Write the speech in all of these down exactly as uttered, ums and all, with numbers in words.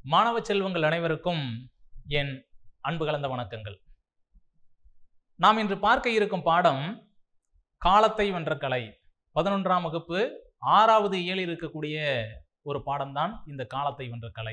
மாணவ செல்வங்கள் அனைவருக்கும் என் அன்பு கலந்த வணக்கங்கள். நாம் இன்று பார்க்க இருக்கும் பாடம் காலத்தை வென்ற கலை. பதினொன்றாம் வகுப்பு ஆறாவது இயலில் இருக்கக்கூடிய ஒரு பாடம்தான் இந்த காலத்தை வென்ற கலை.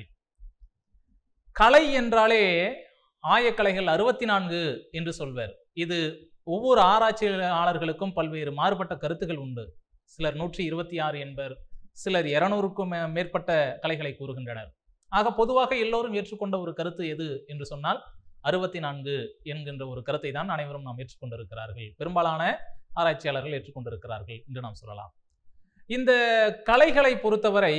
கலை என்றாலே ஆயக்கலைகள் அறுபத்தி நான்கு என்று சொல்வர். இது ஒவ்வொரு ஆராய்ச்சியாளர்களுக்கும் பல்வேறு மாறுபட்ட கருத்துகள் உண்டு. சிலர் நூற்றி இருபத்தி ஆறு என்பர், சிலர் இருநூறுக்கும் மேற்பட்ட கலைகளை கூறுகின்றனர். ஆக பொதுவாக எல்லோரும் ஏற்றுக்கொண்ட ஒரு கருத்து எது என்று சொன்னால் அறுபத்தி நான்கு என்கின்ற ஒரு கருத்தை தான் அனைவரும் நாம் ஏற்றுக்கொண்டிருக்கிறார்கள். பெரும்பாலான ஆராய்ச்சியாளர்கள் ஏற்றுக்கொண்டிருக்கிறார்கள் என்று நாம் சொல்லலாம். இந்த கலைகளை பொறுத்தவரை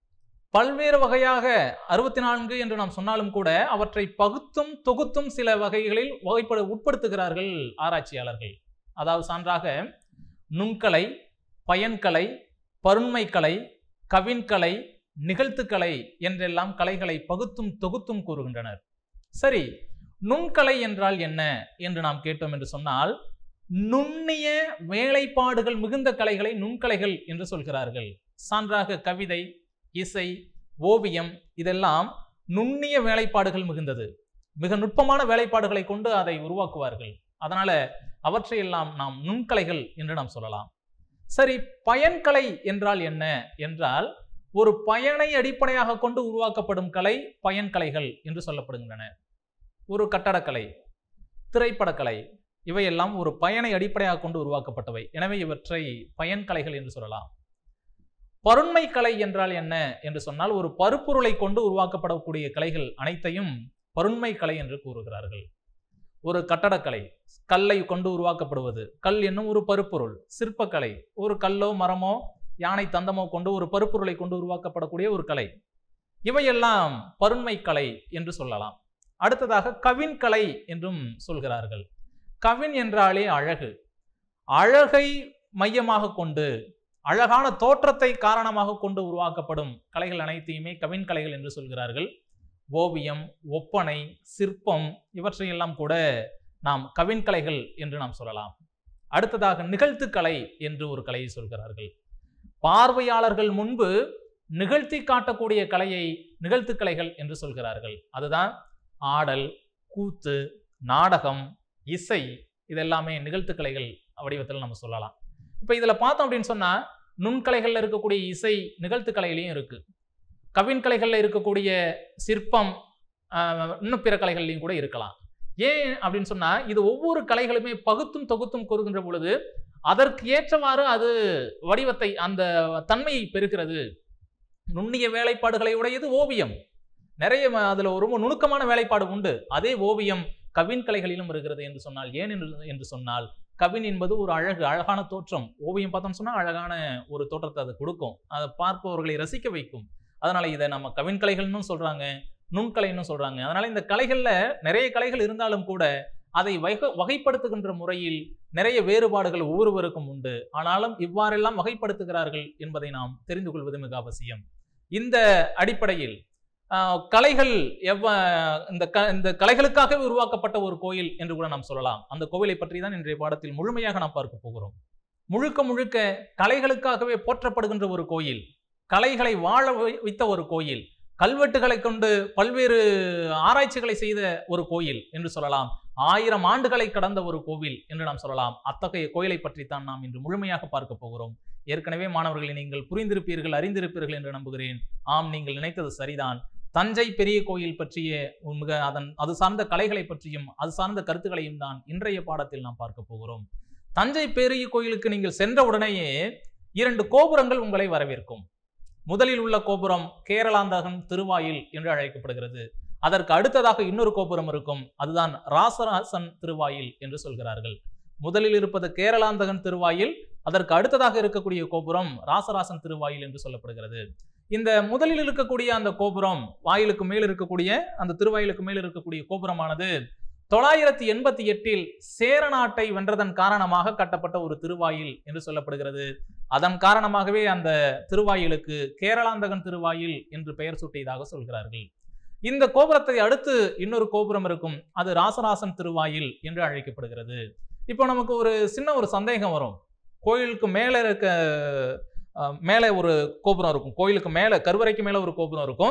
பல்வேறு வகையாக அறுபத்தி நான்கு என்று நாம் சொன்னாலும் கூட அவற்றை பகுத்தும் தொகுத்தும் சில வகைகளில் வகைப்பட உட்படுத்துகிறார்கள் ஆராய்ச்சியாளர்கள். அதாவது சான்றாக நுண்கலை, பயன்கலை, பருண்மைக்கலை, கவின்கலை, நிகழ்த்துக்கலை என்றெல்லாம் கலைகளை பகுத்தும் தொகுத்தும் கூறுகின்றனர். சரி, நுண்கலை என்றால் என்ன என்று நாம் கேட்டோம் என்று சொன்னால் நுண்ணிய வேலைப்பாடுகள் மிகுந்த கலைகளை நுண்கலைகள் என்று சொல்கிறார்கள். சான்றாக கவிதை, இசை, ஓவியம் இதெல்லாம் நுண்ணிய வேலைப்பாடுகள் மிகுந்தது. மிக நுட்பமான வேலைப்பாடுகளை கொண்டு அதை உருவாக்குவார்கள். அதனால அவற்றையெல்லாம் நாம் நுண்கலைகள் என்று நாம் சொல்லலாம். சரி, பயன்கலை என்றால் என்ன என்றால் ஒரு பயனை அடிப்படையாக கொண்டு உருவாக்கப்படும் கலை பயன்கலைகள் என்று சொல்லப்படுகின்றன. ஒரு கட்டடக்கலை, திரைப்படக்கலை இவையெல்லாம் ஒரு பயனை அடிப்படையாக கொண்டு உருவாக்கப்பட்டவை. எனவே இவற்றை பயன்கலைகள் என்று சொல்லலாம். பருண்மை கலை என்றால் என்ன என்று சொன்னால் ஒரு பருப்பொருளை கொண்டு உருவாக்கப்படக்கூடிய கலைகள் அனைத்தையும் பருண்மை கலை என்று கூறுகிறார்கள். ஒரு கட்டடக்கலை கல்லை கொண்டு உருவாக்கப்படுவது, கல் என்னும் ஒரு பருப்பொருள். சிற்பக்கலை ஒரு கல்லோ மரமோ யானை தந்தமோ கொண்டு ஒரு பருப்பொருளை கொண்டு உருவாக்கப்படக்கூடிய ஒரு கலை. இவையெல்லாம் பருண்மை கலை என்று சொல்லலாம். அடுத்ததாக கவின் கலை என்றும் சொல்கிறார்கள். கவின் என்றாலே அழகு, அழகை மையமாக கொண்டு அழகான தோற்றத்தை காரணமாக கொண்டு உருவாக்கப்படும் கலைகள் அனைத்தையுமே கவின் கலைகள் என்று சொல்கிறார்கள். ஓவியம், ஒப்பனை, சிற்பம் இவற்றையெல்லாம் கூட நாம் கவின் கலைகள் என்று நாம் சொல்லலாம். அடுத்ததாக நிகழ்த்துக்கலை என்று ஒரு கலையை சொல்கிறார்கள். பார்வையாளர்கள் முன்பு நிகழ்த்தி காட்டக்கூடிய கலையை நிகழ்த்துக்கலைகள் என்று சொல்கிறார்கள். அதுதான் ஆடல், கூத்து, நாடகம், இசை இதெல்லாமே நிகழ்த்துக்கலைகள் வடிவத்தில் நம்ம சொல்லலாம். இப்போ இதில் பார்த்தோம் அப்படின்னு சொன்னா நுண்கலைகள்ல இருக்கக்கூடிய இசை நிகழ்த்துக்கலையிலையும் இருக்கு. கவின் கலைகள்ல இருக்கக்கூடிய சிற்பம் இன்னும் பிற கலைகள்லையும் கூட இருக்கலாம். ஏன் அப்படின்னு சொன்னா இது ஒவ்வொரு கலைகளுமே பகுத்தும் தொகுத்தும் கூறுகின்ற பொழுது அதற்கு ஏற்றவாறு அது வடிவத்தை அந்த தன்மையை பெறுகிறது. நுண்ணிய வேலைப்பாடுகளை உடையது ஓவியம். நிறைய அதுல ரொம்ப நுணுக்கமான வேலைப்பாடு உண்டு. அதே ஓவியம் கவின் கலைகளிலும் இருக்கிறது என்று சொன்னால் ஏன் என்று சொன்னால் கவின் என்பது ஒரு அழகு, அழகான தோற்றம். ஓவியம் பார்த்தோம்னு சொன்னா அழகான ஒரு தோற்றத்தை அது கொடுக்கும், அதை பார்ப்பவர்களை ரசிக்க வைக்கும். அதனால இதை நம்ம கவின் கலைகள்னு சொல்றாங்க, நுண்கலைன்னு சொல்றாங்க. அதனால இந்த கலைகள்ல நிறைய கலைகள் இருந்தாலும் கூட அதை வகை வகைப்படுத்துகின்ற முறையில் நிறைய வேறுபாடுகள் ஒவ்வொருவருக்கும் உண்டு. ஆனாலும் இவ்வாறெல்லாம் வகைப்படுத்துகிறார்கள் என்பதை நாம் தெரிந்து கொள்வது மிக அவசியம். இந்த அடிப்படையில் கலைகள் எவ்வ இந்த க இந்த கலைகளுக்காகவே உருவாக்கப்பட்ட ஒரு கோயில் என்று கூட நாம் சொல்லலாம். அந்த கோவிலை பற்றி தான் இன்றைய பாடத்தில் முழுமையாக நாம் பார்க்க போகிறோம். முழுக்க முழுக்க கலைகளுக்காகவே போற்றப்படுகின்ற ஒரு கோயில், கலைகளை வாழ வைத்த ஒரு கோயில், கல்வெட்டுகளை கொண்டு பல்வேறு ஆராய்ச்சிகளை செய்த ஒரு கோயில் என்று சொல்லலாம். ஆயிரம் ஆண்டுகளை கடந்த ஒரு கோவில் என்று நாம் சொல்லலாம். அத்தகைய கோயிலை பற்றித்தான் நாம் இன்று முழுமையாக பார்க்க போகிறோம். ஏற்கனவே மாணவர்களை நீங்கள் புரிந்திருப்பீர்கள், அறிந்திருப்பீர்கள் என்று நம்புகிறேன். ஆம், நீங்கள் நினைத்தது சரிதான். தஞ்சை பெரிய கோயில் பற்றிய மிக அதன் அது சார்ந்த கலைகளை பற்றியும் அது சார்ந்த கருத்துக்களையும் தான் இன்றைய பாடத்தில் நாம் பார்க்க போகிறோம். தஞ்சை பெரிய கோயிலுக்கு நீங்கள் சென்ற உடனேயே இரண்டு கோபுரங்கள் உங்களை வரவேற்கும். முதலில் உள்ள கோபுரம் கேரளாந்தகன் திருவாயில் என்று அழைக்கப்படுகிறது. அதற்கு அடுத்ததாக இன்னொரு கோபுரம் இருக்கும், அதுதான் ராசராசன் திருவாயில் என்று சொல்கிறார்கள். முதலில் இருப்பது கேரளாந்தகன் திருவாயில், அதற்கு அடுத்ததாக இருக்கக்கூடிய கோபுரம் ராசராசன் திருவாயில் என்று சொல்லப்படுகிறது. இந்த முதலில் இருக்கக்கூடிய அந்த கோபுரம், வாயிலுக்கு மேல் இருக்கக்கூடிய அந்த திருவாயிலுக்கு மேல் இருக்கக்கூடிய கோபுரமானது தொள்ளாயிரத்தி எண்பத்தி எட்டில் சேர நாட்டை வென்றதன் காரணமாக கட்டப்பட்ட ஒரு திருவாயில் என்று சொல்லப்படுகிறது. அதன் காரணமாகவே அந்த திருவாயிலுக்கு கேரளாந்தகன் திருவாயில் என்று பெயர் சூட்டியதாக சொல்கிறார்கள். இந்த கோபுரத்தை அடுத்து இன்னொரு கோபுரம் இருக்கும், அது ராசராசன் திருவாயில் என்று அழைக்கப்படுகிறது. இப்போ நமக்கு ஒரு சின்ன ஒரு சந்தேகம் வரும். கோயிலுக்கு மேலே இருக்க மேலே ஒரு கோபுரம் இருக்கும், கோயிலுக்கு மேலே கருவறைக்கு மேலே ஒரு கோபுரம் இருக்கும்,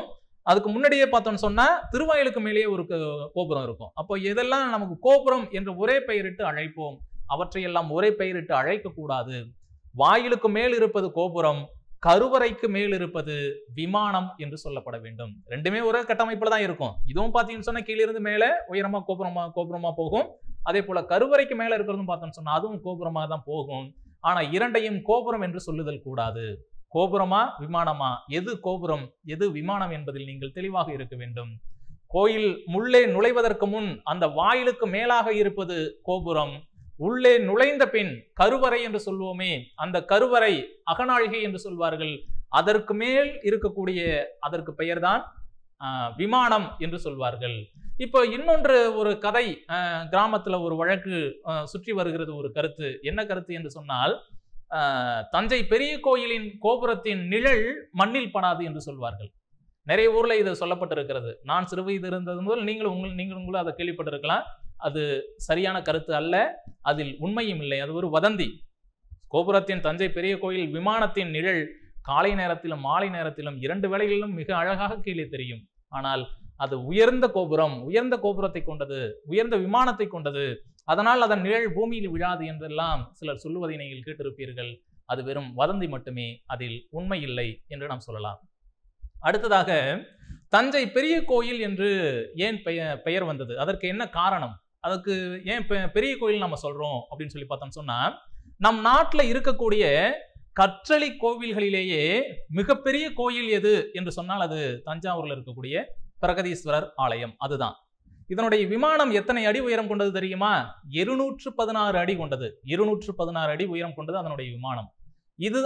அதுக்கு முன்னாடியே பார்த்தோம்னு சொன்னா திருவாயிலுக்கு மேலேயே ஒரு கோபுரம் இருக்கும். அப்போ இதெல்லாம் நமக்கு கோபுரம் என்று ஒரே பெயரிட்டு அழைப்போம். அவற்றையெல்லாம் ஒரே பெயரிட்டு அழைக்க கூடாது. வாயிலுக்கு மேல் இருப்பது கோபுரம், கருவறைக்கு மேல் இருப்பது விமானம் என்று சொல்லப்பட வேண்டும். ரெண்டுமே ஒரே கட்டமைப்புல தான் இருக்கும். இதுவும் பார்த்தீங்கன்னு சொன்னா கீழிருந்து மேல உயரமா கோபுரமா கோபுரமா போகும். அதே போல கருவறைக்கு மேல இருக்கிறதும் பார்த்தோம்னு சொன்னா அதுவும் கோபுரமா தான் போகும். ஆனா இரண்டையும் கோபுரம் என்று சொல்லுதல் கூடாது. கோபுரமா விமானமா, எது கோபுரம் எது விமானம் என்பதில் நீங்கள் தெளிவாக இருக்க வேண்டும். கோயில் உள்ளே நுழைவதற்கு முன் அந்த வாயிலுக்கு மேலாக இருப்பது கோபுரம். உள்ளே நுழைந்த பின் கருவறை என்று சொல்வோமே, அந்த கருவறை அகநாழிகை என்று சொல்வார்கள். அதற்கு மேல் இருக்கக்கூடிய அதற்கு பெயர்தான் விமானம் என்று சொல்வார்கள். இப்போ இன்னொன்று ஒரு கதை கிராமத்துல ஒரு வழக்கு சுற்றி வருகிறது. ஒரு கருத்து, என்ன கருத்து என்று சொன்னால், தஞ்சை பெரிய கோயிலின் கோபுரத்தின் நிழல் மண்ணில் படாது என்று சொல்வார்கள். நிறைய ஊர்ல இது சொல்லப்பட்டிருக்கிறது. நான் சிறு வயது இருந்தது முதல் நீங்கள் உங்கள் நீங்கள் உங்களும் அதை கேள்விப்பட்டிருக்கலாம். அது சரியான கருத்து அல்ல, அதில் உண்மையும் இல்லை, அது ஒரு வதந்தி. கோபுரத்தின் தஞ்சை பெரிய கோயில் விமானத்தின் நிழல் காலை நேரத்திலும் மாலை நேரத்திலும் இரண்டு வேளைகளிலும் மிக அழகாக கீழே தெரியும். ஆனால் அது உயர்ந்த கோபுரம், உயர்ந்த கோபுரத்தை கொண்டது, உயர்ந்த விமானத்தை கொண்டது, அதனால் அதன் நிழல் பூமியில் விழாது என்றெல்லாம் சிலர் சொல்லுவதை நீங்கள் கேட்டிருப்பீர்கள். அது வெறும் வதந்தி மட்டுமே, அதில் உண்மை இல்லை என்று நாம் சொல்லலாம். அடுத்ததாக, தஞ்சை பெரிய கோயில் என்று ஏன் பெயர் வந்தது, அதற்கு என்ன காரணம், அதுக்கு ஏன் பெரிய கோயில் நம்ம சொல்றோம் அப்படின்னு சொல்லி பார்த்தோம்னு சொன்னா, நம் நாட்டுல இருக்கக்கூடிய கற்றளி கோவில்களிலேயே மிகப்பெரிய கோயில் எது என்று சொன்னால் அது தஞ்சாவூர்ல இருக்கக்கூடிய பிரகதீஸ்வரர் ஆலயம். அதுதான். இதனுடைய விமானம் எத்தனை அடி உயரம் கொண்டது தெரியுமா? இருநூற்று பதினாறு அடி கொண்டது. இருநூற்று பதினாறு அடி உயரம் கொண்டது அதனுடைய விமானம். இது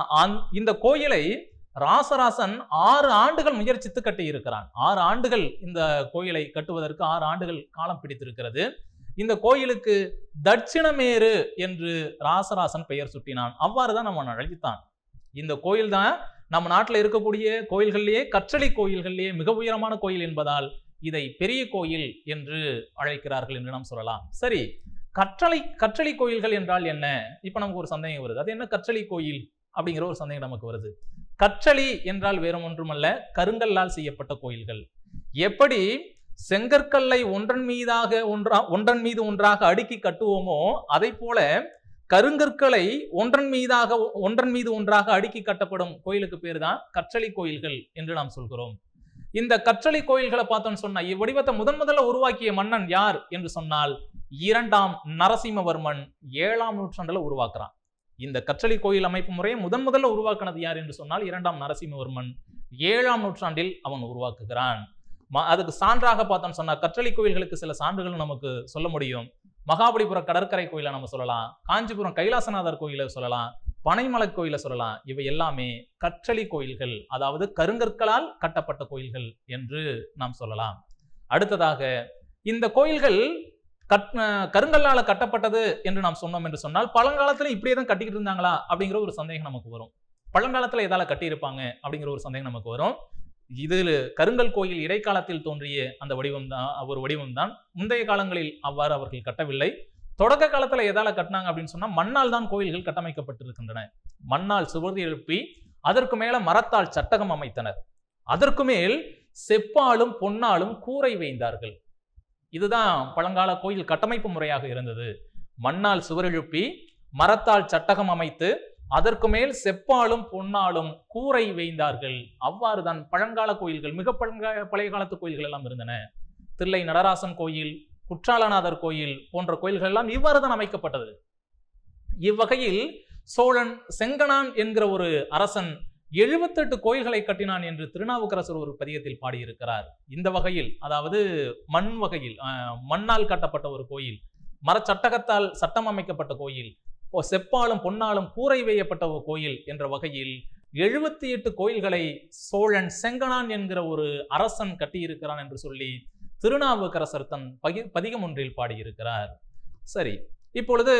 இந்த கோயிலை ராசராசன் ஆறு ஆண்டுகள் முயற்சித்து கட்டி இருக்கிறான். ஆறு ஆண்டுகள் இந்த கோயிலை கட்டுவதற்கு ஆறு ஆண்டுகள் காலம் பிடித்திருக்கிறது. இந்த கோயிலுக்கு தட்சிணமேரு என்று ராசராசன் பெயர் சுட்டினான். அவ்வாறுதான் நம்ம அழைத்தான். இந்த கோயில் தான் நம்ம நாட்டில் இருக்கக்கூடிய கோயில்களிலேயே கற்றளி கோயில்களிலேயே மிக உயரமான கோயில் என்பதால் இதை பெரிய கோயில் என்று அழைக்கிறார்கள் என்று நாம் சொல்லலாம். சரி, கற்றளி கற்றளி கோயில்கள் என்றால் என்ன? இப்ப நமக்கு ஒரு சந்தேகம் வருது. அது என்ன கற்றளி கோயில் அப்படிங்கிற ஒரு சந்தேகம் நமக்கு வருது. கற்றளி என்றால் வேறு ஒன்றுமல்ல, கருங்கல்லால் செய்யப்பட்ட கோயில்கள். எப்படி செங்கற்கல்லை ஒன்றன் மீதாக ஒன்றா ஒன்றன் மீது ஒன்றாக அடுக்கி கட்டுவோமோ அதை போல கருங்கற்களை ஒன்றன் மீதாக ஒன்றன் மீது ஒன்றாக அடுக்கி கட்டப்படும் கோயிலுக்கு பேர் தான் கற்றளி கோயில்கள் என்று நாம் சொல்கிறோம். இந்த கற்றளி கோயில்களை பார்த்தோம்னு சொன்னா இவ்வடிவத்தை முதன் முதல்ல உருவாக்கிய மன்னன் யார் என்று சொன்னால் இரண்டாம் நரசிம்மவர்மன் ஏழாம் நூற்றாண்டுல உருவாக்குறான். இந்த கற்றளி கோயில் அமைப்பு முறையை முதன் முதல்ல உருவாக்குனது யார் என்று சொன்னால் இரண்டாம் நரசிம்மவர்மன் ஏழாம் நூற்றாண்டில் அவன் உருவாக்குகிறான். அதுக்கு சான்றாக பார்த்தோம்னு சொன்னா கற்றளி கோயில்களுக்கு சில சான்றுகள் நமக்கு சொல்ல முடியும். மகாபலிபுரம் கடற்கரை கோயிலை நம்ம சொல்லலாம், காஞ்சிபுரம் கைலாசநாதர் கோயிலை சொல்லலாம், பனைமலை கோயிலை சொல்லலாம். இவை எல்லாமே கற்றளி கோயில்கள், அதாவது கருங்கற்களால் கட்டப்பட்ட கோயில்கள் என்று நாம் சொல்லலாம். அடுத்ததாக, இந்த கோயில்கள் கட் கருங்கல்லால கட்டப்பட்டது என்று நாம் சொன்னோம் என்று சொன்னால் பழங்காலத்துல இப்படியே தான் கட்டிக்கிட்டு இருந்தாங்களா அப்படிங்கிற ஒரு சந்தேகம் நமக்கு வரும். பழங்காலத்துல எதால கட்டியிருப்பாங்க அப்படிங்கிற ஒரு சந்தேகம் நமக்கு வரும். இதில் கருங்கல் கோயில் இடைக்காலத்தில் தோன்றிய அந்த வடிவம் தான் ஒரு வடிவம் தான். முந்தைய காலங்களில் அவ்வாறு அவர்கள் கட்டவில்லை. தொடக்க காலத்துல எதால கட்டினாங்க அப்படின்னு சொன்னா மண்ணால் தான் கோயில்கள் கட்டமைக்கப்பட்டிருக்கின்றன. மண்ணால் சுவர் எழுப்பி அதற்கு மேல மரத்தால் சட்டகம் அமைத்தனர். அதற்கு மேல் செப்பாலும் பொன்னாலும் கூரை வைந்தார்கள். இதுதான் பழங்கால கோயில் கட்டமைப்பு முறையாக இருந்தது. மண்ணால் சுவர் எழுப்பி மரத்தால் சட்டகம் அமைத்து அதற்கு மேல் செப்பாலும் பொன்னாலும் கூரை வைந்தார்கள். அவ்வாறுதான் பழங்கால கோயில்கள், மிக பழங்கால பழைய காலத்து கோயில்கள் எல்லாம் இருந்தன. தில்லை நடராசன் கோயில், குற்றாலநாதர் கோயில் போன்ற கோயில்கள் எல்லாம் இவ்வாறு தான் அமைக்கப்பட்டது. இவ்வகையில் சோழன் செங்கணான் என்கிற ஒரு அரசன் எழுபத்தெட்டு கோயில்களை கட்டினான் என்று திருநாவுக்கரசர் ஒரு பதிகத்தில் பாடியிருக்கிறார். இந்த வகையில், அதாவது மண் வகையில், மண்ணால் கட்டப்பட்ட ஒரு கோயில், மரச்சட்டகத்தால் சட்டம் அமைக்கப்பட்ட கோயில், செப்பாலும் பொன்னாலும் கூரை வையப்பட்ட ஒரு கோயில் என்ற வகையில் எழுபத்தி எட்டு கோயில்களை சோழன் செங்கணான் என்கிற ஒரு அரசன் கட்டியிருக்கிறான் என்று சொல்லி திருநாவுக்கரசர் தன் பகி பதிகம் ஒன்றில் பாடியிருக்கிறார். சரி, இப்பொழுது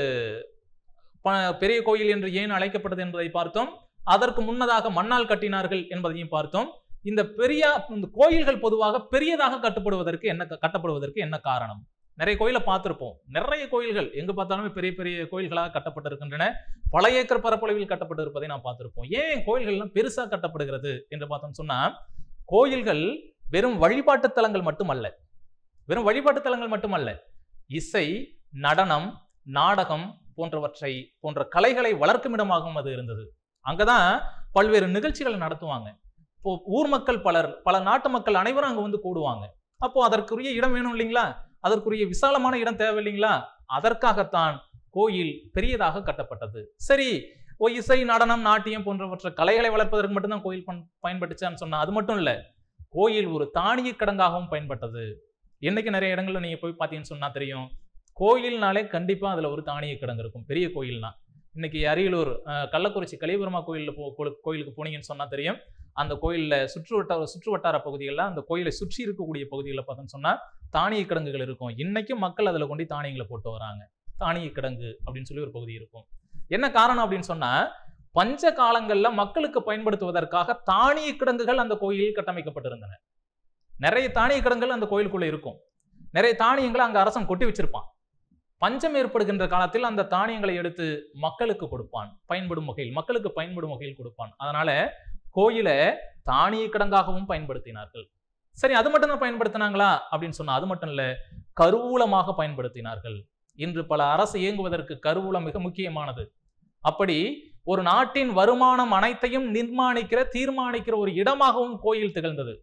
பெரிய கோயில் என்று ஏன் அழைக்கப்பட்டது என்பதை பார்த்தோம். அதற்கு முன்னதாக மண்ணால் கட்டினார்கள் என்பதையும் பார்த்தோம். இந்த பெரிய இந்த கோயில்கள் பொதுவாக பெரியதாக கட்டப்படுவதற்கு என்ன கட்டப்படுவதற்கு என்ன காரணம்? நிறைய கோயிலை பார்த்திருப்போம். நிறைய கோயில்கள் எங்க பார்த்தாலுமே பெரிய பெரிய கோயில்களாக கட்டப்பட்டிருக்கின்றன. பல ஏக்கர் பரப்பளவில் கட்டப்பட்டு இருப்பதை நாம் பார்த்திருப்போம். ஏன் கோயில்கள் எல்லாம் பெருசா கட்டப்படுகிறது என்று பார்த்தோம் சொன்னா, கோயில்கள் வெறும் வழிபாட்டு தலங்கள் மட்டுமல்ல, வெறும் வழிபாட்டு தலங்கள் மட்டுமல்ல, இசை, நடனம், நாடகம் போன்றவற்றை போன்ற கலைகளை வளர்க்கும் இடமாகவும் அது இருந்தது. அங்கதான் பல்வேறு நிகழ்ச்சிகளை நடத்துவாங்க. இப்போ ஊர் மக்கள் பலர், பல நாட்டு மக்கள் அனைவரும் அங்க வந்து கூடுவாங்க. அப்போ அதற்குரிய இடம் வேணும் இல்லைங்களா? அதற்குரிய விசாலமான இடம் தேவை இல்லைங்களா? அதற்காகத்தான் கோயில் பெரியதாக கட்டப்பட்டது. சரி, இசை, நடனம், நாட்டியம் போன்றவற்றை கலைகளை வளர்ப்பதற்கு மட்டும்தான் கோயில் பயன்பட்டுச்சான்னு சொன்னா அது மட்டும் இல்ல, கோயில் ஒரு தானிய கிடங்காகவும் பயன்பட்டது. இன்னைக்கு நிறைய இடங்கள்ல நீங்க போய் பார்த்தீங்கன்னு சொன்னா தெரியும், கோயில்னாலே கண்டிப்பா அதுல ஒரு தானிய கிடங்கு இருக்கும். பெரிய கோயில்னா இன்னைக்கு அரியலூர் கள்ளக்குறிச்சி கலியபெருமா கோயிலில் போ கோயிலுக்கு போனீங்கன்னு சொன்னா தெரியும், அந்த கோயிலில் சுற்று வட்டார சுற்று வட்டார பகுதிகளில் அந்த கோயிலை சுற்றி இருக்கக்கூடிய பகுதிகளில் பார்த்தோன்னு சொன்னா தானிய கிடங்குகள் இருக்கும். இன்னைக்கும் மக்கள் அதில் கொண்டு தானியங்களை போட்டு வராங்க. தானிய கிடங்கு அப்படின்னு சொல்லி ஒரு பகுதி இருக்கும். என்ன காரணம் அப்படின்னு சொன்னா, பஞ்ச காலங்கள்ல மக்களுக்கு பயன்படுத்துவதற்காக தானிய கிடங்குகள் அந்த கோயிலில் கட்டமைக்கப்பட்டிருந்தன. நிறைய தானிய கிடங்குகள் அந்த கோயிலுக்குள்ள இருக்கும். நிறைய தானியங்களை அங்க அரசன் கொட்டி வச்சிருப்பான். பஞ்சம் ஏற்படுகின்ற காலத்தில் அந்த தானியங்களை எடுத்து மக்களுக்கு கொடுப்பான், பயன்படும் வகையில், மக்களுக்கு பயன்படும் வகையில் கொடுப்பான். அதனால கோயிலை தானிய கிடங்காகவும் பயன்படுத்தினார்கள். சரி, அது மட்டும் தான் பயன்படுத்தினாங்களா அப்படின்னு சொன்னா அது மட்டும் இல்ல, கருவூலமாக பயன்படுத்தினார்கள். இன்று பல அரசு இயங்குவதற்கு கருவூலம் மிக முக்கியமானது. அப்படி ஒரு நாட்டின் வருமானம் அனைத்தையும் நிர்மாணிக்கிற, தீர்மானிக்கிற ஒரு இடமாகவும் கோயில் திகழ்ந்தது.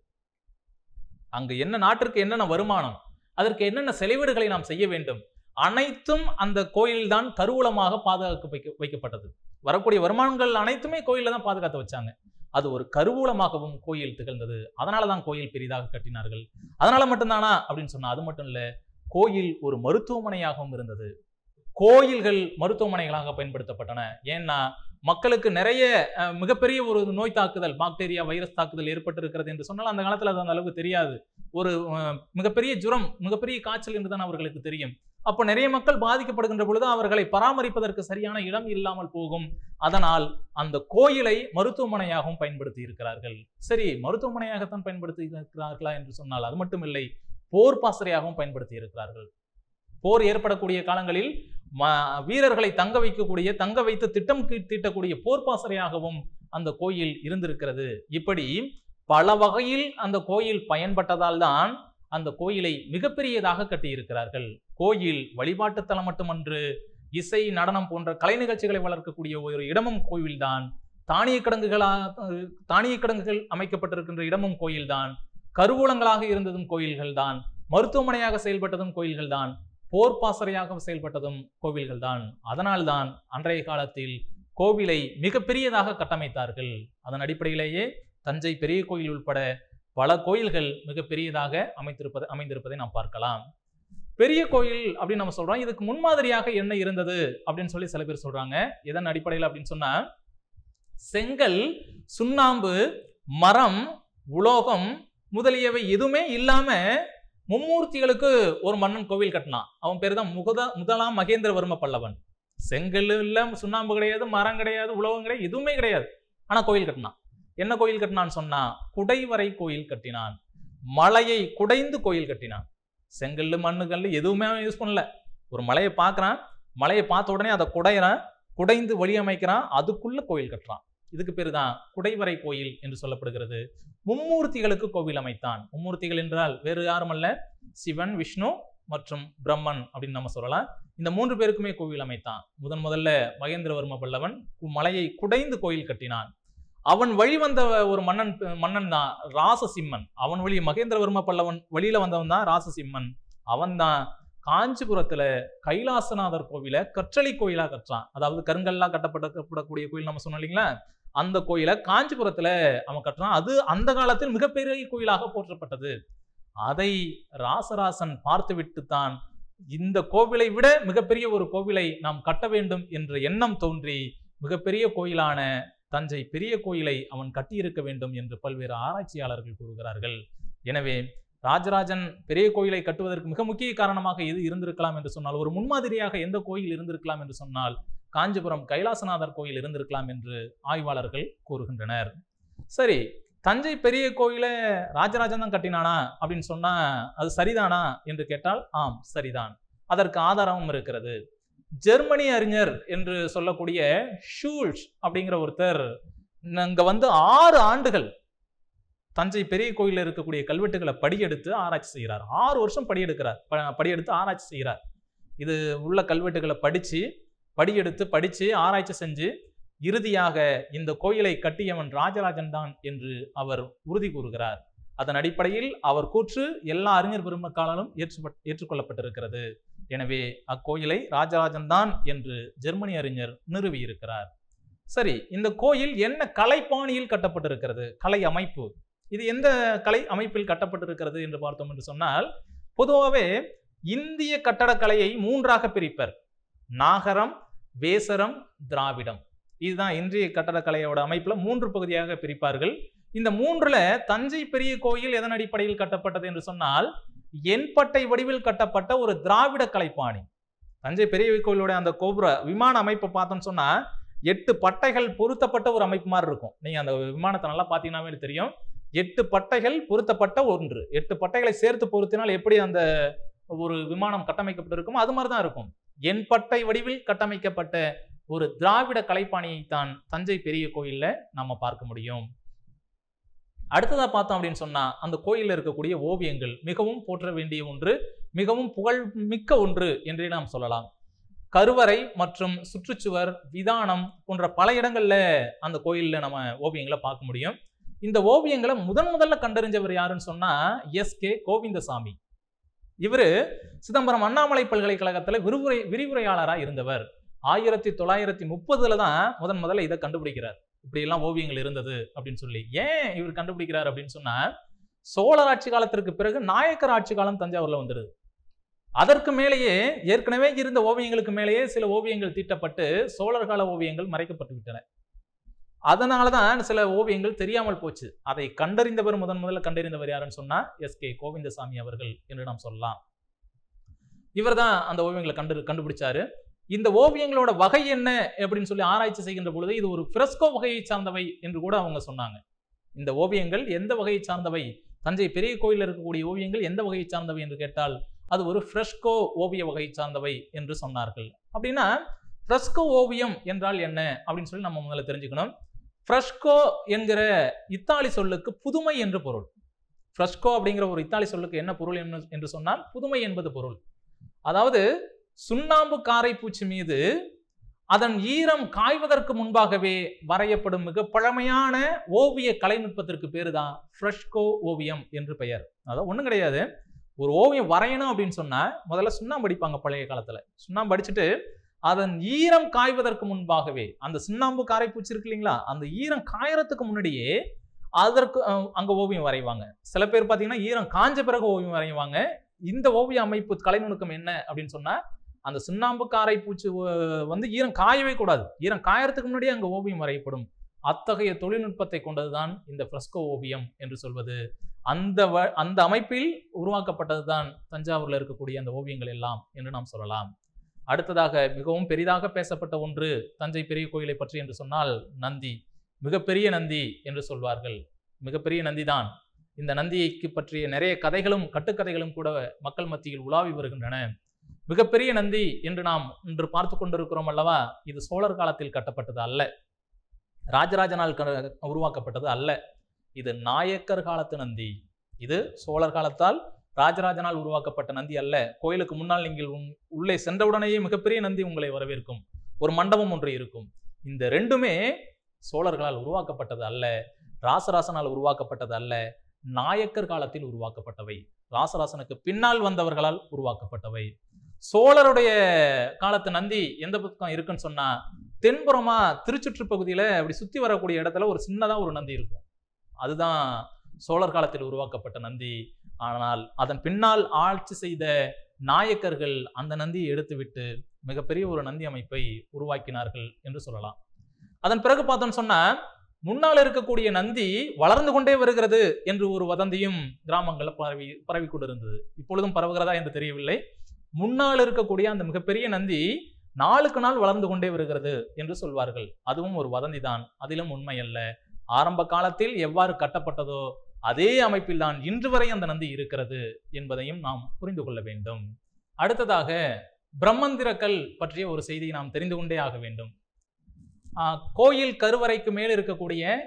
அங்கு என்ன, நாட்டிற்கு என்னென்ன வருமானம், அதற்கு என்னென்ன செலவீடுகளை நாம் செய்ய வேண்டும், அனைத்தும் அந்த கோயில் தான் கருவூலமாக பாதுகாக்க வைக்க வைக்கப்பட்டது. வரக்கூடிய வருமானங்கள் அனைத்துமே கோயில தான் பாதுகாத்து வச்சாங்க. அது ஒரு கருவூலமாகவும் கோயில் திகழ்ந்தது. அதனாலதான் கோயில் பெரிதாக கட்டினார்கள். அதனால மட்டும்தானா அப்படின்னு சொன்னா அது மட்டும் இல்ல, கோயில் ஒரு மருத்துவமனையாகவும் இருந்தது. கோயில்கள் மருத்துவமனைகளாக பயன்படுத்தப்பட்டன. ஏன்னா மக்களுக்கு நிறைய மிகப்பெரிய ஒரு நோய் தாக்குதல், பாக்டீரியா, வைரஸ் தாக்குதல் ஏற்பட்டு இருக்கிறது என்று சொன்னால் அந்த காலத்துல அது அந்த அளவுக்கு தெரியாது. ஒரு மிகப்பெரிய ஜுரம், மிகப்பெரிய காய்ச்சல் என்றுதான் அவர்களுக்கு தெரியும். அப்ப நிறைய மக்கள் பாதிக்கப்படுகின்ற பொழுது அவர்களை பராமரிப்பதற்கு சரியான இடம் இல்லாமல் போகும். அதனால் அந்த கோயிலை மருத்துவமனையாகவும் பயன்படுத்தி இருக்கிறார்கள். சரி, மருத்துவமனையாகத்தான் பயன்படுத்தி இருக்கிறார்களா என்று சொன்னால் அது மட்டும் இல்லை, போர் பாசறையாகவும் பயன்படுத்தி இருக்கிறார்கள். போர் ஏற்படக்கூடிய காலங்களில் வீரர்களை தங்க வைக்கக்கூடிய, தங்க வைத்து திட்டம் தீட்டக்கூடிய போர் பாசறையாகவும் அந்த கோயில் இருந்திருக்கிறது. இப்படி பல வகையில் அந்த கோயில் பயன்பட்டதால் தான் அந்த கோயிலை மிகப்பெரியதாக கட்டியிருக்கிறார்கள். கோயில் வழிபாட்டு தலம் மட்டுமன்று, இசை, நடனம் போன்ற கலை நிகழ்ச்சிகளை வளர்க்கக்கூடிய ஒரு இடமும் கோயில்தான். தானிய கிடங்குகளா தானிய கிடங்குகள் அமைக்கப்பட்டிருக்கின்ற இடமும் கோயில்தான். கருவூலங்களாக இருந்ததும் கோயில்கள் தான். மருத்துவமனையாக செயல்பட்டதும் கோயில்கள் தான். போர் பாசறையாக செயல்பட்டதும் கோவில்கள் தான். அதனால்தான் அன்றைய காலத்தில் கோவிலை மிக பெரியதாக கட்டமைத்தார்கள். அதன் அடிப்படையிலேயே தஞ்சை பெரிய கோயில் உட்பட பல கோயில்கள் மிக பெரியதாக அமைத்திருப்பது அமைந்திருப்பதை நாம் பார்க்கலாம். பெரிய கோயில் அப்படின்னு நம்ம சொல்றோம். இதுக்கு முன்மாதிரியாக என்ன இருந்தது அப்படின்னு சொல்லி சில பேர் சொல்றாங்க. எதன் அடிப்படையில் அப்படின்னு சொன்னா, செங்கல், சுண்ணாம்பு, மரம், உலோகம் முதலியவை எதுவுமே இல்லாம மும்மூர்த்திகளுக்கு ஒரு மன்னன் கோவில் கட்டினான். அவன் பேர் தான் முகத முதலாம் மகேந்திரவர்ம பல்லவன். செங்கல் இல்ல, சுண்ணாம்பு கிடையாது, மரம் கிடையாது, உலோகம் கிடையாது, எதுவுமே கிடையாது. ஆனா கோயில் கட்டினான். என்ன கோயில் கட்டினான்னு சொன்னா, குடைவரை கோயில் கட்டினான். மலையை குடைந்து கோயில் கட்டினான். செங்கல், மண்ணு, கல் எதுவுமே யூஸ் பண்ணல. ஒரு மலையை பார்க்கறான், மலையை பார்த்த உடனே அதை குடையறான், குடைந்து வழியமைக்கிறான், அதுக்குள்ள கோயில் கட்டுறான். இதுக்கு பேரு தான் குடைவரை கோயில் என்று சொல்லப்படுகிறது. மும்மூர்த்திகளுக்கு கோவில் அமைத்தான். மும்மூர்த்திகள் என்றால் வேறு யாரும் அல்ல, சிவன், விஷ்ணு மற்றும் பிரம்மன் அப்படின்னு நம்ம சொல்லலாம். இந்த மூன்று பேருக்குமே கோவில் அமைத்தான். முதன் முதல்ல மகேந்திரவர்ம பல்லவன் மலையை குடைந்து கோயில் கட்டினான். அவன் வழி வந்த ஒரு மன்னன் மன்னன் தான் ராசசிம்மன். அவன் வழி மகேந்திரவர்ம பல்லவன் வழியில வந்தவன் தான் ராசசிம்மன். அவன் தான் காஞ்சிபுரத்துல கைலாசநாதர் கோவில கற்றளி கோயிலா கட்டுறான். அதாவது கருங்கல்லாம் கட்டப்படக்கூடிய கோயில் நம்ம சொன்னோம் இல்லைங்களா, அந்த கோயிலை காஞ்சிபுரத்துல அவன் கட்டுறான். அது அந்த காலத்தில் மிகப்பெரிய கோயிலாக போற்றப்பட்டது. அதை ராசராசன் பார்த்துவிட்டு தான் இந்த கோவிலை விட மிகப்பெரிய ஒரு கோவிலை நாம் கட்ட வேண்டும் என்ற எண்ணம் தோன்றி மிகப்பெரிய கோயிலான தஞ்சை பெரிய கோயிலை அவன் கட்டியிருக்க வேண்டும் என்று பல்வேறு ஆராய்ச்சியாளர்கள் கூறுகிறார்கள். எனவே ராஜராஜன் பெரிய கோயிலை கட்டுவதற்கு மிக முக்கிய காரணமாக எது இருந்திருக்கலாம் என்று சொன்னால், ஒரு முன்மாதிரியாக எந்த கோயில் இருந்திருக்கலாம் என்று சொன்னால் காஞ்சிபுரம் கைலாசநாதர் கோயில் இருந்திருக்கலாம் என்று ஆய்வாளர்கள் கூறுகின்றனர். சரி, தஞ்சை பெரிய கோயிலை ராஜராஜன் தான் கட்டினானா அப்படின்னு சொன்னா அது சரிதானா என்று கேட்டால் ஆம், சரிதான். அதற்கு ஆதாரமும் இருக்கிறது. ஜெர்மனி அறிஞர் என்று சொல்லக்கூடிய ஷூல்ஸ் அப்படிங்கிற ஒருத்தர் இங்க வந்து ஆறு ஆண்டுகள் தஞ்சை பெரிய கோயிலில் இருக்கக்கூடிய கல்வெட்டுகளை படியெடுத்து ஆராய்ச்சி செய்கிறார். ஆறு வருஷம் படியெடுக்கிறார் படியெடுத்து ஆராய்ச்சி செய்கிறார். இது உள்ள கல்வெட்டுகளை படித்து படியெடுத்து படித்து ஆராய்ச்சி செஞ்சு இறுதியாக இந்த கோயிலை கட்டியவன் ராஜராஜன் தான் என்று அவர் உறுதி கூறுகிறார். அதன் அடிப்படையில் அவர் கூற்று எல்லா அறிஞர் பெருமக்களாலும் ஏற்று ஏற்றுக்கொள்ளப்பட்டிருக்கிறது. எனவே அக்கோயிலை ராஜராஜன் தான் என்று ஜெர்மனி அறிஞர் நிறுவியிருக்கிறார். சரி, இந்த கோயில் என்ன கலைப்பாணியில் கட்டப்பட்டிருக்கிறது? கலை அமைப்பு இது எந்த கலை அமைப்பில் கட்டப்பட்டிருக்கிறது என்று பார்த்தோம் என்று சொன்னால், பொதுவாகவே இந்திய கட்டடக்கலையை மூன்றாக பிரிப்பர். நாகரம், வேசரம், திராவிடம். இதுதான் இன்றைய கட்டடக்கலையோட அமைப்புல மூன்று பகுதியாக பிரிப்பார்கள். இந்த மூன்றுல தஞ்சை பெரிய கோயில் எதன் அடிப்படையில் கட்டப்பட்டது என்று சொன்னால், என்பட்டை வடிவில் கட்டப்பட்ட ஒரு திராவிட கலைப்பாணி. தஞ்சை பெரிய கோயிலோட அந்த கோபுர விமான அமைப்பை பார்த்தோம்னு சொன்னா எட்டு பட்டைகள் பொருத்தப்பட்ட ஒரு அமைப்பு மாதிரி இருக்கும். நீங்க அந்த விமானத்தை நல்லா பார்த்தீங்கன்னாவே தெரியும். எட்டு பட்டைகள் பொருத்தப்பட்ட ஒன்று. எட்டு பட்டைகளை சேர்த்து பொருத்தினால் எப்படி அந்த ஒரு விமானம் கட்டமைக்கப்பட்டிருக்குமோ அது மாதிரிதான் இருக்கும். என்பட்டை வடிவில் கட்டமைக்கப்பட்ட ஒரு திராவிட கலைப்பாணியை தான் தஞ்சை பெரிய கோயில்ல நம்ம பார்க்க முடியும். அடுத்ததா பார்த்தோம் அப்படின்னு சொன்னா, அந்த கோயிலில் இருக்கக்கூடிய ஓவியங்கள் மிகவும் போற்ற வேண்டிய ஒன்று, மிகவும் புகழ் மிக்க ஒன்று என்றே நாம் சொல்லலாம். கருவறை மற்றும் சுற்றுச்சுவர், விதானம் போன்ற பல இடங்கள்ல அந்த கோயில்ல நம்ம ஓவியங்களை பார்க்க முடியும். இந்த ஓவியங்களை முதன் முதல்ல கண்டறிஞ்சவர் யாருன்னு சொன்னா எஸ் கே கோவிந்தசாமி. இவரு சிதம்பரம் அண்ணாமலை பல்கலைக்கழகத்துல விரிவுரை விரிவுரையாளராக இருந்தவர். ஆயிரத்தி தொள்ளாயிரத்தி முப்பதுல தான் முதன் முதல்ல இதை கண்டுபிடிக்கிறார். இப்படி எல்லாம் ஓவியங்கள் இருந்தது அப்படின்னு சொல்லி. ஏன் இவர் கண்டுபிடிக்கிறார் அப்படின்னு சொன்னா, சோழர் ஆட்சி காலத்திற்கு பிறகு நாயக்கர் ஆட்சி காலம் தஞ்சாவூர்ல வந்துடுது. அதற்கு மேலேயே ஏற்கனவே இருந்த ஓவியங்களுக்கு மேலேயே சில ஓவியங்கள் தீட்டப்பட்டு சோழர் கால ஓவியங்கள் மறைக்கப்பட்டு விட்டன. அதனாலதான் சில ஓவியங்கள் தெரியாமல் போச்சு. அதை கண்டறிந்தவர் முதன் முதல்ல கண்டறிந்தவர் யாருன்னு சொன்னா எஸ் கே கோவிந்தசாமி அவர்கள் என்று நாம் சொல்லலாம். இவர் தான் அந்த ஓவியங்களை கண்டு கண்டுபிடிச்சாரு. இந்த ஓவியங்களோட வகை என்ன அப்படின்னு சொல்லி ஆராய்ச்சி செய்கின்ற பொழுது இது ஒரு ஃப்ரெஸ்கோ வகையை சார்ந்தவை என்று கூட அவங்க சொன்னாங்க. இந்த ஓவியங்கள் எந்த வகையை சார்ந்தவை, தஞ்சை பெரிய கோயிலில் இருக்கக்கூடிய ஓவியங்கள் எந்த வகையை சார்ந்தவை என்று கேட்டால் அது ஒரு ஃப்ரெஸ்கோ ஓவிய வகை சார்ந்தவை என்று சொன்னார்கள். அப்படின்னா ஃப்ரெஸ்கோ ஓவியம் என்றால் என்ன அப்படின்னு சொல்லி நம்ம முதல்ல தெரிஞ்சுக்கணும். ஃப்ரெஸ்கோ என்கிற இத்தாலி சொல்லுக்கு புதுமை என்று பொருள். ஃப்ரெஸ்கோ அப்படிங்கிற ஒரு இத்தாலி சொல்லுக்கு என்ன பொருள் என்று சொன்னால் புதுமை என்பது பொருள். அதாவது சுண்ணாம்பு காரை பூச்சி மீது அதன் ஈரம் காய்வதற்கு முன்பாகவே வரையப்படும் மிக பழமையான ஓவிய கலைநுட்பத்திற்கு பேரு தான் ஃப்ரெஸ்கோ ஓவியம் என்று பெயர். அதாவது ஒண்ணும் கிடையாது, ஒரு ஓவியம் வரையணும் அப்படின்னு சொன்னா முதல்ல சுண்ணாம்பு அடிப்பாங்க. பழைய காலத்துல சுண்ணாம்பு அடிச்சுட்டு அதன் ஈரம் காய்வதற்கு முன்பாகவே, அந்த சுண்ணாம்பு காரை பூச்சி இருக்கு இல்லைங்களா, அந்த ஈரம் காயறதுக்கு முன்னாடியே அதற்கு அங்க ஓவியம் வரைவாங்க. சில பேர் பாத்தீங்கன்னா ஈரம் காஞ்ச பிறகு ஓவியம் வரைவாங்க. இந்த ஓவிய அமைப்பு கலைநுணுக்கம் என்ன அப்படின்னு சொன்னா, அந்த சுண்ணாம்பு காரை பூச்சி வந்து ஈரம் காயவே கூடாது, ஈரம் காயறதுக்கு முன்னாடியே அங்க ஓவியம் வரையப்படும். அத்தகைய தொழில்நுட்பத்தை கொண்டதுதான் இந்த ஃப்ரெஸ்கோ ஓவியம் என்று சொல்வது. அந்த அந்த அமைப்பில் உருவாக்கப்பட்டதுதான் தஞ்சாவூர்ல இருக்கக்கூடிய அந்த ஓவியங்கள் எல்லாம் என்று நாம் சொல்லலாம். அடுத்ததாக மிகவும் பெரிதாக பேசப்பட்ட ஒன்று தஞ்சை பெரிய கோயிலை பற்றி என்று சொன்னால் நந்தி. மிகப்பெரிய நந்தி என்று சொல்வார்கள். மிகப்பெரிய நந்தி தான். இந்த நந்தியைக்கு பற்றிய நிறைய கதைகளும் கட்டுக்கதைகளும் கூட மக்கள் மத்தியில் உலாவி வருகின்றன. மிகப்பெரிய நந்தி என்று நாம் இன்று பார்த்து கொண்டிருக்கிறோம் அல்லவா, இது சோழர் காலத்தில் கட்டப்பட்டது அல்ல, ராஜராஜனால் உருவாக்கப்பட்டது அல்ல. இது நாயக்கர் காலத்து நந்தி. இது சோழர் காலத்தால் ராஜராஜனால் உருவாக்கப்பட்ட நந்தி அல்ல. கோயிலுக்கு முன்னால் நீங்கள் உள்ளே சென்றவுடனேயே மிகப்பெரிய நந்தி உங்களை வரவேற்கும். ஒரு மண்டபம் ஒன்று இருக்கும். இந்த ரெண்டுமே சோழர்களால் உருவாக்கப்பட்டது அல்ல, ராசராசனால் உருவாக்கப்பட்டது அல்ல, நாயக்கர் காலத்தில் உருவாக்கப்பட்டவை, ராசராசனுக்கு பின்னால் வந்தவர்களால் உருவாக்கப்பட்டவை. சோழருடைய காலத்து நந்தி எந்த பக்கம் இருக்குன்னு சொன்னா, தென்புறமா திருச்சுற்று பகுதியில அப்படி சுத்தி வரக்கூடிய இடத்துல ஒரு சின்னதா ஒரு நந்தி இருக்கும். அதுதான் சோழர் காலத்தில் உருவாக்கப்பட்ட நந்தி. ஆனால் அதன் பின்னால் ஆட்சி செய்த நாயக்கர்கள் அந்த நந்தியை எடுத்துவிட்டு மிகப்பெரிய ஒரு நந்தி அமைப்பை உருவாக்கினார்கள் என்று சொல்லலாம். அதன் பிறகு பார்த்தோம்னு சொன்னா, முன்னால் இருக்கக்கூடிய நந்தி வளர்ந்து கொண்டே வருகிறது என்று ஒரு வதந்தியும் கிராமங்கள்ல பரவி பரவி கொண்டிருந்தது. இப்பொழுதும் பரவுகிறதா என்று தெரியவில்லை. முன்னால் இருக்கக்கூடிய அந்த மிகப்பெரிய நந்தி நாளுக்கு நாள் வளர்ந்து கொண்டே வருகிறது என்று சொல்வார்கள். அதுவும் ஒரு வதந்தி தான், அதிலும் உண்மை அல்ல. ஆரம்ப காலத்தில் எவ்வாறு கட்டப்பட்டதோ அதே அமைப்பில் தான் இன்று வரை அந்த நந்தி இருக்கிறது என்பதையும் நாம் புரிந்து கொள்ள வேண்டும். அடுத்ததாக பிரம்மந்திரக்கல் பற்றிய ஒரு செய்தியை நாம் தெரிந்து கொண்டே ஆக வேண்டும். கோயில் கருவறைக்கு மேல் இருக்கக்கூடிய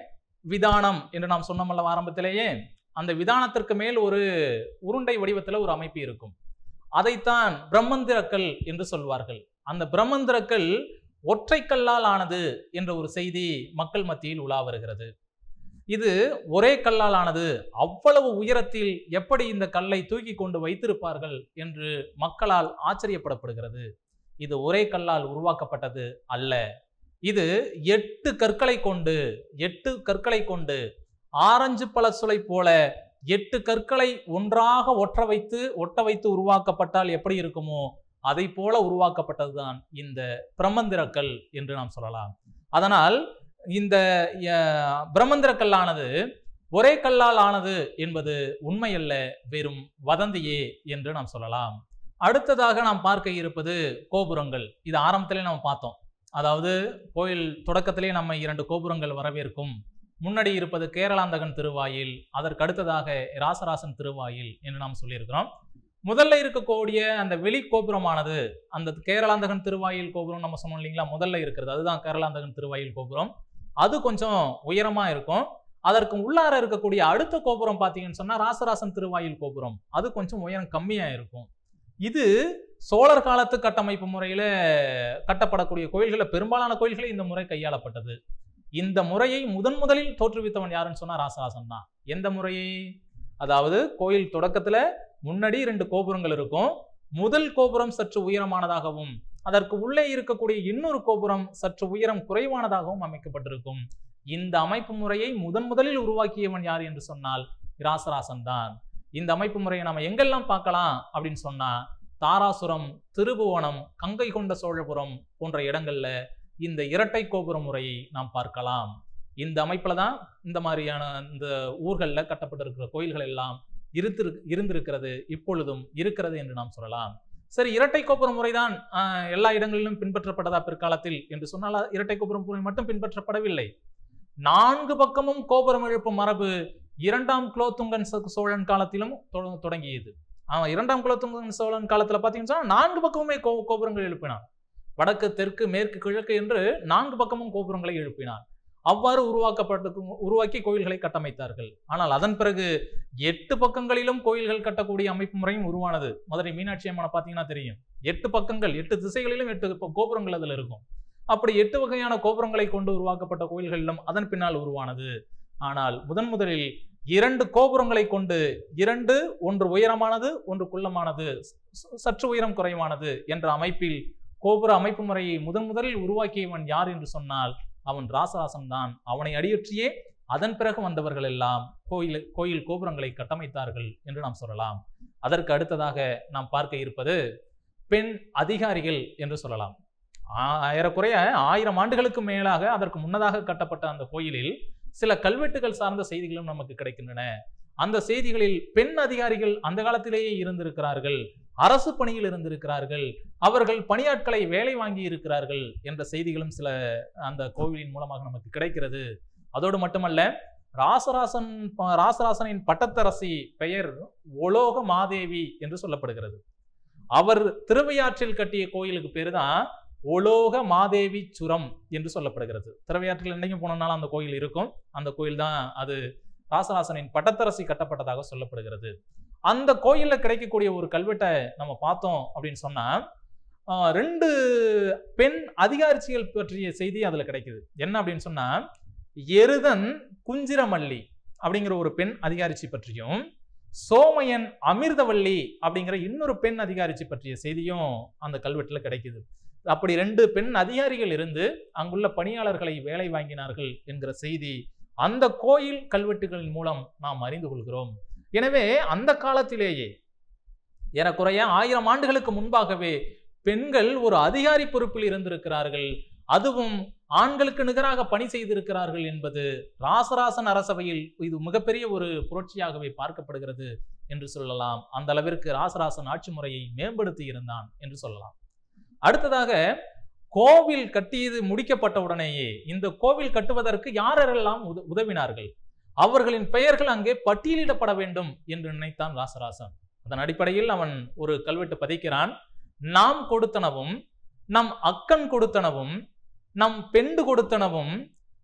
விதானம் என்று நாம் சொன்னோம்ல ஆரம்பத்திலேயே, அந்த விதானத்திற்கு மேல் ஒரு உருண்டை வடிவத்தில் ஒரு அமைப்பு இருக்கும். அதைத்தான் பிரம்மந்திரக்கல் என்று சொல்வார்கள். அந்த பிரம்மந்திரக்கல் ஒற்றைக்கல்லால் ஆனது என்ற ஒரு செய்தி மக்கள் மத்தியில் உலா வருகிறது. இது ஒரே கல்லால் ஆனது, அவ்வளவு உயரத்தில் எப்படி இந்த கல்லை தூக்கி கொண்டு வைத்திருப்பார்கள் என்று மக்களால் ஆச்சரியப்படப்படுகிறது. இது ஒரே கல்லால் உருவாக்கப்பட்டது அல்ல. இது எட்டு கற்களை கொண்டு எட்டு கற்களை கொண்டு ஆரஞ்சு பழ சுளை போல எட்டு கற்களை ஒன்றாக ஒற்ற வைத்து ஒட்ட வைத்து உருவாக்கப்பட்டால் எப்படி இருக்குமோ அதை போல உருவாக்கப்பட்டதுதான் இந்த பிரம்மந்திரக்கல் என்று நாம் சொல்லலாம். அதனால் இந்த பிரம்மந்திரக்கல்லானது ஒரே கல்லால் ஆனது என்பது உண்மையல்ல, வெறும் வதந்தியே என்று நாம் சொல்லலாம். அடுத்ததாக நாம் பார்க்க இருப்பது கோபுரங்கள். இது ஆரம்பத்திலே நாம் பார்த்தோம். அதாவது கோயில் தொடக்கத்திலே நம்ம இரண்டு கோபுரங்கள் வரவேற்கும். முன்னாடி இருப்பது கேரளாந்தகன் திருவாயில், அதற்கு அடுத்ததாக ராசராசன் திருவாயில் என்று நாம் சொல்லியிருக்கிறோம். முதல்ல இருக்கக்கூடிய அந்த வெளி கோபுரமானது, அந்த கேரளாந்தகன் திருவாயில் கோபுரம் நம்ம சொன்னோம் இல்லைங்களா, முதல்ல இருக்கிறது அதுதான் கேரளாந்தகன் திருவாயில் கோபுரம். அது கொஞ்சம் உயரமா இருக்கும். அதற்கு உள்ளார இருக்கக்கூடிய அடுத்த கோபுரம் பார்த்தீங்கன்னு சொன்னா ராசராசன் திருவாயில் கோபுரம், அது கொஞ்சம் உயரம் கம்மியா இருக்கும். இது சோழர் காலத்து கட்டமைப்பு முறையில கட்டப்படக்கூடிய கோயில்களை, பெரும்பாலான கோயில்களை இந்த முறை கையாளப்பட்டது. இந்த முறையை முதன் முதலில் தோற்றுவித்தவன் யாருன்னு சொன்னா ராசராசன் தான். எந்த முறையை? அதாவது கோயில் தொடக்கத்துல முன்னாடி ரெண்டு கோபுரங்கள் இருக்கும். முதல் கோபுரம் சற்று உயரமானதாகவும் அதற்கு உள்ளே இருக்கக்கூடிய இன்னொரு கோபுரம் சற்று உயரம் குறைவானதாகவும் அமைக்கப்பட்டிருக்கும். இந்த அமைப்பு முறையை முதன் முதலில் உருவாக்கியவன் யார் என்று சொன்னால் ராசராசன் தான். இந்த அமைப்பு முறையை நாம எங்கெல்லாம் பார்க்கலாம் அப்படின்னு சொன்னா தாராசுரம், திருபுவனம், கங்கை கொண்ட சோழபுரம் போன்ற இடங்கள்ல இந்த இரட்டை கோபுர முறையை நாம் பார்க்கலாம். இந்த அமைப்புல தான் இந்த மாதிரியான இந்த ஊர்களில் கட்டப்பட்டிருக்கிற கோயில்கள் எல்லாம் இருந்து இருந்திருக்கிறது, இப்பொழுதும் இருக்கிறது என்று நாம் சொல்லலாம். சரி, இரட்டை கோபுர முறைதான் எல்லா இடங்களிலும் பின்பற்றப்பட்டதா பிற்காலத்தில் என்று சொன்னால் இரட்டை கோபுர முறை மட்டும் பின்பற்றப்படவில்லை. நான்கு பக்கமும் கோபுரம் எழுப்பும் மரபு இரண்டாம் குலோத்துங்கன் சோழன் காலத்திலும் தொடங்கியது. ஆமா, இரண்டாம் குலோத்துங்கன் சோழன் காலத்துல பாத்தீங்கன்னா நான்கு பக்கமுமே கோ கோபுரங்கள் எழுப்பினான். வடக்கு, தெற்கு, மேற்கு, கிழக்கு என்று நான்கு பக்கமும் கோபுரங்களை எழுப்பினான். அவ்வாறு உருவாக்கப்பட்ட உருவாக்கி கோயில்களை கட்டமைத்தார்கள். ஆனால் அதன் பிறகு எட்டு பக்கங்களிலும் கோயில்கள் கட்டக்கூடிய அமைப்பு முறையும் உருவானது. மதுரை மீனாட்சி அம்மனை பார்த்தீங்கன்னா தெரியும், எட்டு பக்கங்கள், எட்டு திசைகளிலும் எட்டு கோபுரங்கள் அதில் இருக்கும். அப்படி எட்டு வகையான கோபுரங்களை கொண்டு உருவாக்கப்பட்ட கோயில்களிலும் அதன் பின்னால் உருவானது. ஆனால் முதன் முதலில் இரண்டு கோபுரங்களை கொண்டு, இரண்டு, ஒன்று உயரமானது, ஒன்று குள்ளமானது, சற்று உயரம் குறைவானது என்ற அமைப்பில் கோபுர அமைப்பு முறையை முதன் முதலில் உருவாக்கியவன் யார் என்று சொன்னால் அவன் ராசராசன் தான். அவனை அடியொற்றியே அதன் பிறகு வந்தவர்கள் எல்லாம் கோயில் கோயில் கோபுரங்களை கட்டமைத்தார்கள் என்று நாம் சொல்லலாம். அதற்கு அடுத்ததாக நாம் பார்க்க இருப்பது பெண் அதிகாரிகள் என்று சொல்லலாம். ஏறக்குறைய ஆயிரம் ஆண்டுகளுக்கு மேலாக அதற்கு முன்னதாக கட்டப்பட்ட அந்த கோயிலில் சில கல்வெட்டுகள் சார்ந்த செய்திகளும் நமக்கு கிடைக்கின்றன. அந்த செய்திகளில் பெண் அதிகாரிகள் அந்த காலத்திலேயே இருந்திருக்கிறார்கள், அரசு பணியில் இருந்திருக்கிறார்கள், அவர்கள் பணியாட்களை வேலை வாங்கி இருக்கிறார்கள் என்ற செய்திகளும் சில அந்த கோவிலின் மூலமாக நமக்கு கிடைக்கிறது. அதோடு மட்டுமல்ல, ராசராசன் ராசராசனின் பட்டத்தரசி பெயர் ஒலோக மாதேவி என்று சொல்லப்படுகிறது. அவர் திருவையாற்றில் கட்டிய கோயிலுக்கு பேரு தான் ஒலோக மாதேவி சுரம் என்று சொல்லப்படுகிறது. திருவையாற்றில் என்னைக்கும் போனோம்னாலும் அந்த கோயில் இருக்கும். அந்த கோயில் தான் அது ராசராசனின் பட்டத்தரசி கட்டப்பட்டதாக சொல்லப்படுகிறது. அந்த கோயில்ல கிடைக்கக்கூடிய ஒரு கல்வெட்டை நம்ம பார்த்தோம் அப்படின்னு சொன்னா ரெண்டு பெண் அதிகாரிகள் பற்றிய செய்தி அதுல கிடைக்குது. என்ன அப்படின்னு சொன்னா, எருதன் குஞ்சிரமல்லி அப்படிங்கிற ஒரு பெண் அதிகாரிச்சி பற்றியும், சோமையன் அமிர்தவல்லி அப்படிங்கிற இன்னொரு பெண் அதிகாரிச்சி பற்றிய செய்தியும் அந்த கல்வெட்டுல கிடைக்குது. அப்படி ரெண்டு பெண் அதிகாரிகள் இருந்து அங்குள்ள பணியாளர்களை வேலை வாங்கினார்கள் என்கிற செய்தி அந்த கோயில் கல்வெட்டுகளின் மூலம் நாம் அறிந்து கொள்கிறோம். எனவே அந்த காலத்திலேயே ஏறக்குறைய ஆயிரம் ஆண்டுகளுக்கு முன்பாகவே பெண்கள் ஒரு அதிகாரி பொறுப்பில் இருந்திருக்கிறார்கள், அதுவும் ஆண்களுக்கு நிகராக பணி செய்திருக்கிறார்கள் என்பது ராசராசன் அரசவையில் இது மிகப்பெரிய ஒரு புரட்சியாகவே பார்க்கப்படுகிறது என்று சொல்லலாம். அந்த அளவிற்கு ராசராசன் ஆட்சி முறையை மேம்படுத்தி இருந்தான் என்று சொல்லலாம். அடுத்ததாக, கோவில் கட்டியது முடிக்கப்பட்ட உடனேயே இந்த கோவில் கட்டுவதற்கு யாரெல்லாம் உதவினார்கள், அவர்களின் பெயர்கள் அங்கே பட்டியலிடப்பட வேண்டும் என்று நினைத்தான் ராசராசன். அதன் அடிப்படையில் அவன் ஒரு கல்வெட்டு பதிக்கிறான். நாம் கொடுத்தனவும், நம் அக்கன் கொடுத்தனவும், நம் பெண்டு கொடுத்தனவும்,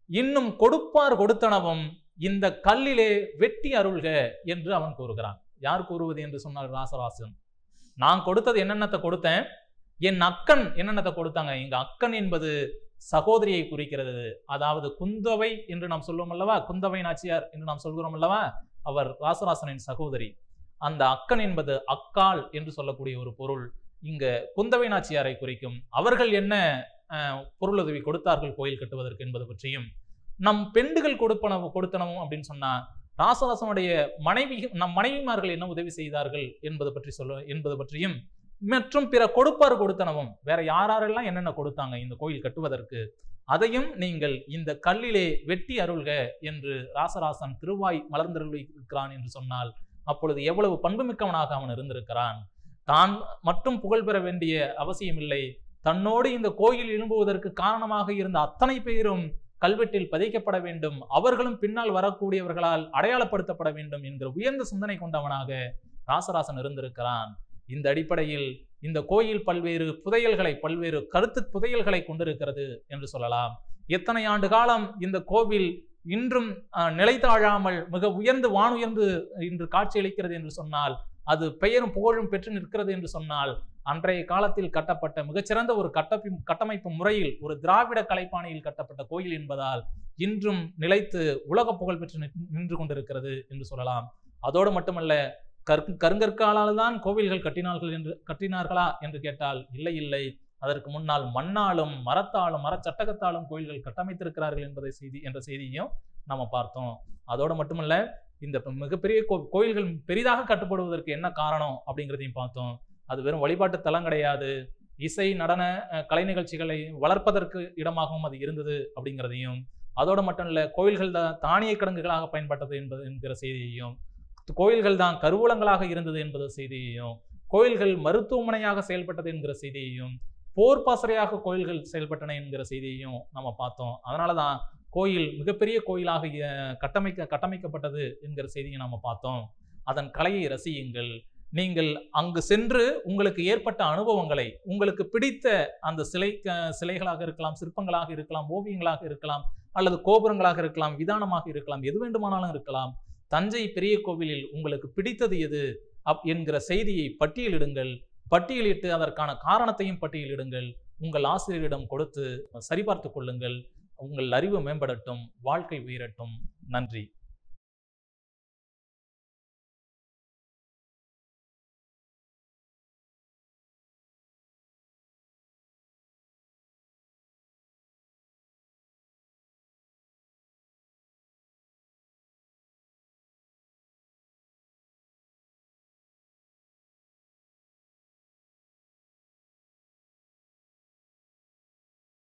இன்னும் கொடுப்பார் கொடுத்தனவும் இந்த கல்லிலே வெட்டி அருள்க என்று அவன் கூறுகிறான். யார் கூறுவது என்று சொன்னால் ராசராசன். நான் கொடுத்தது என்னென்னத்தை கொடுத்தேன், என் அக்கன் என்னென்னத்தை கொடுத்தாங்க. இங்க அக்கன் என்பது சகோதரியை குறிக்கிறது. அதாவது குந்தவை என்று நாம் சொல்லுவோம் அல்லவா, குந்தவை நாச்சியார் என்று நாம் சொல்கிறோம் அல்லவா, அவர் ராசராசனின் சகோதரி. அந்த அக்கன் என்பது அக்கால் என்று சொல்லக்கூடிய ஒரு பொருள் இங்க குந்தவை நாச்சியாரை குறிக்கும். அவர்கள் என்ன பொருளுதவி கொடுத்தார்கள் கோயில் கட்டுவதற்கு என்பது பற்றியும், நம் பெண்டுகள் கொடுப்பனவு கொடுத்தனவும் அப்படின்னு சொன்னா ராசராசனுடைய மனைவி நம் மனைவிமார்கள் என்ன உதவி செய்தார்கள் என்பது பற்றி சொல்ல என்பது பற்றியும், மற்றும் பிற கொடுப்பார் கொடுத்தனவும் வேற யாரெல்லாம் என்னென்ன கொடுத்தாங்க இந்த கோயில் கட்டுவதற்கு, அதையும் நீங்கள் இந்த கல்லிலே வெட்டி அருள்க என்று ராசராசன் திருவாய் மலர்ந்தருளி இருக்கிறான் என்று சொன்னால் அப்பொழுது எவ்வளவு பண்புமிக்கவனாக அவன் இருந்திருக்கிறான். தான் மட்டும் புகழ் பெற வேண்டிய அவசியம் இல்லை, தன்னோடு இந்த கோயில் எழும்புவதற்கு காரணமாக இருந்த அத்தனை பேரும் கல்வெட்டில் பதிக்கப்பட வேண்டும், அவர்களும் பின்னால் வரக்கூடியவர்களால் அடையாளப்படுத்தப்பட வேண்டும் என்கிற உயர்ந்த சிந்தனை கொண்டவனாக ராசராசன் இருந்திருக்கிறான். இந்த அடிப்படையில் இந்த கோயில் பல்வேறு புதையல்களை பல்வேறு கருத்து புதையல்களை கொண்டிருக்கிறது என்று சொல்லலாம். எத்தனை ஆண்டு காலம் இந்த கோவில் இன்றும் நிலைத்தாழாமல் மிக உயர்ந்து வானுயர்ந்து இன்று காட்சியளிக்கிறது என்று சொன்னால், அது பெயரும் புகழும் பெற்று நிற்கிறது என்று சொன்னால், அன்றைய காலத்தில் கட்டப்பட்ட மிகச்சிறந்த ஒரு கட்டப்பி கட்டமைப்பு முறையில் ஒரு திராவிட கலைப்பாணியில் கட்டப்பட்ட கோயில் என்பதால் இன்றும் நிலைத்து உலக புகழ் பெற்று நின்று கொண்டிருக்கிறது என்று சொல்லலாம். அதோடு மட்டுமல்ல, கற் கருங்கற்காலால் தான் கோவில்கள் கட்டினார்கள் என்று கட்டினார்களா என்று கேட்டால் இல்லை இல்லை, அதற்கு முன்னால் மண்ணாலும் மரத்தாலும் மரச்சட்டகத்தாலும் கோயில்கள் கட்டமைத்திருக்கிறார்கள் என்பதை செய்தி என்ற செய்தியையும் நாம பார்த்தோம். அதோடு மட்டுமல்ல, இந்த மிகப்பெரிய கோ கோயில்கள் பெரிதாக கட்டுப்படுவதற்கு என்ன காரணம் அப்படிங்கிறதையும் பார்த்தோம். அது வெறும் வழிபாட்டு தலம் கிடையாது, இசை நடன கலை நிகழ்ச்சிகளை வளர்ப்பதற்கு இடமாகவும் அது இருந்தது அப்படிங்கிறதையும், அதோடு மட்டும் இல்லை கோயில்கள் தான் தானிய கிடங்குகளாக பயன்பட்டது என்பது என்கிற செய்தியையும், கோயில்கள் தான் கருவூலங்களாக இருந்தது என்பது செய்தியையும், கோயில்கள் மருத்துவமனையாக செயல்பட்டது என்கிற செய்தியையும், போர் பாசறையாக கோயில்கள் செயல்பட்டன என்கிற செய்தியையும் நம்ம பார்த்தோம். அதனாலதான் கோயில் மிகப்பெரிய கோயிலாக கட்டமைக்க கட்டமைக்கப்பட்டது என்கிற செய்தியை நாம பார்த்தோம். அதன் கலையை ரசியுங்கள். நீங்கள் அங்கு சென்று உங்களுக்கு ஏற்பட்ட அனுபவங்களை, உங்களுக்கு பிடித்த அந்த சிலை சிலைகளாக இருக்கலாம், சிற்பங்களாக இருக்கலாம், ஓவியங்களாக இருக்கலாம், அல்லது கோபுரங்களாக இருக்கலாம், விதானமாக இருக்கலாம், எது வேண்டுமானாலும் இருக்கலாம். தஞ்சை பெரிய கோவிலில் உங்களுக்கு பிடித்தது எது அப் என்கிற செய்தியை பட்டியலிடுங்கள். பட்டியலிட்டு அதற்கான காரணத்தையும் பட்டியலிடுங்கள். உங்கள் ஆசிரியரிடம் கொடுத்து சரிபார்த்து கொள்ளுங்கள். உங்கள் அறிவு மேம்படட்டும், வாழ்க்கை உயரட்டும். நன்றி.